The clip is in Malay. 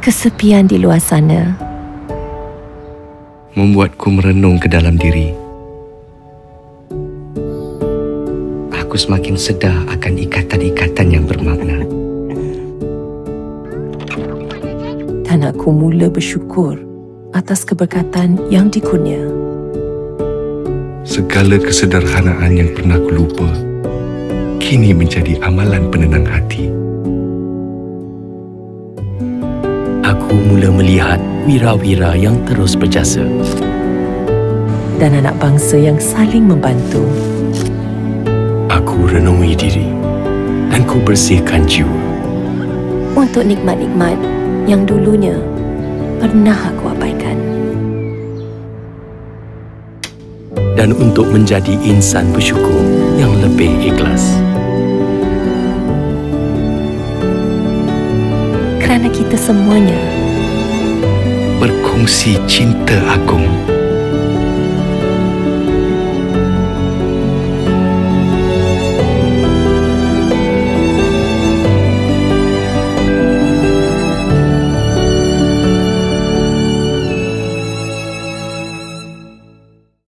Kesepian di luar sana membuatku merenung ke dalam diri. Aku semakin sedar akan ikatan-ikatan yang bermakna. Dan aku mula bersyukur atas keberkatan yang dikurnia. Segala kesederhanaan yang pernah ku lupa kini menjadi amalan penenang hati. Aku mula melihat wira-wira yang terus berjasa Dan anak bangsa yang saling membantu. Aku renungi diri dan ku bersihkan jiwa Untuk nikmat-nikmat yang dulunya pernah aku abaikan. dan untuk menjadi insan bersyukur yang lebih ikhlas. Kerana kita semuanya Berkongsi cinta agung